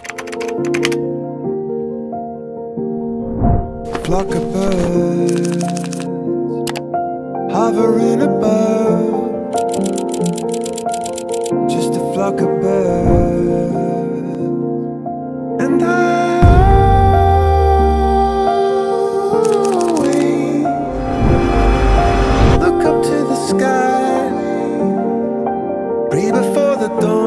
Flock of birds hovering above, just a flock of birds, and I look up to the sky, breathe before the dawn.